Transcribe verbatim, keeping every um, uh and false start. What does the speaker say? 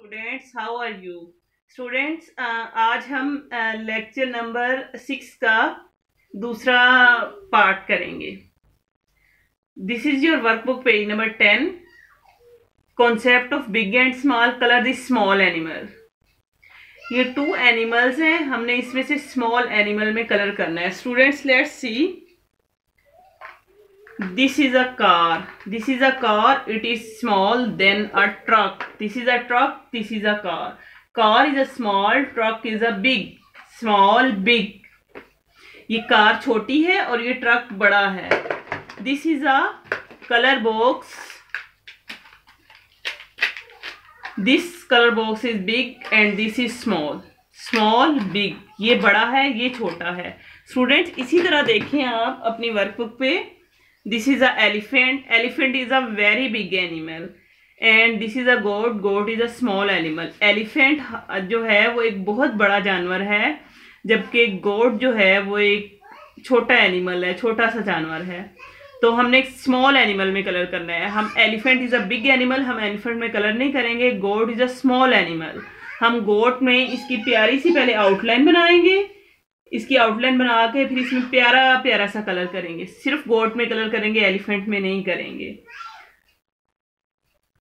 Students, how are you students? आज हम lecture number six का दूसरा पार्ट करेंगे. This is your workbook page number ten. Concept of big and small. Colour the small animal. ये two animals हैं, हमने इसमें से स्मॉल एनिमल में कलर करना है. Students, let's see. This is a car. This is a car. It is small than a truck. This is a truck. This is a car. Car is a small. Truck is a big. Small, big. ये car छोटी है और ये truck बड़ा है. This is a color box. This color box is big and this is small. Small, big. ये बड़ा है, ये छोटा है. स्टूडेंट्स, इसी तरह देखें आप अपनी वर्कबुक पे. This is a elephant. Elephant is a very big animal. And this is a goat. Goat is a small animal. Elephant जो है वो एक बहुत बड़ा जानवर है, जबकि goat जो है वो एक छोटा एनिमल है, छोटा सा जानवर है. तो हमने एक स्मॉल एनिमल में कलर करना है. हम elephant is a big animal, हम एलिफेंट में कलर नहीं करेंगे. Goat is a small animal. हम गोट में इसकी प्यारी सी पहले आउटलाइन बनाएंगे. इसकी आउटलाइन बना के फिर इसमें प्यारा प्यारा सा कलर करेंगे. सिर्फ गोट में कलर करेंगे, एलिफेंट में नहीं करेंगे.